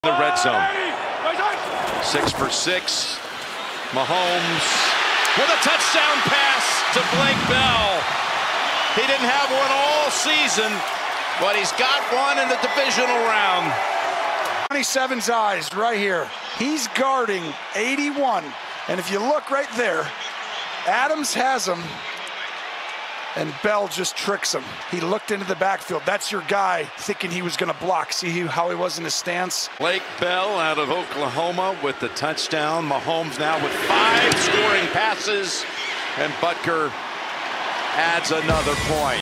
The red zone. 6 for 6. Mahomes with a touchdown pass to Blake Bell. He didn't have one all season, but he's got one in the divisional round. 27's eyes right here. He's guarding 81. And if you look right there, Adams has him, and Bell just tricks him. He looked into the backfield. That's your guy thinking he was going to block. See how he was in his stance? Blake Bell out of Oklahoma with the touchdown. Mahomes now with 5 scoring passes, and Butker adds another point.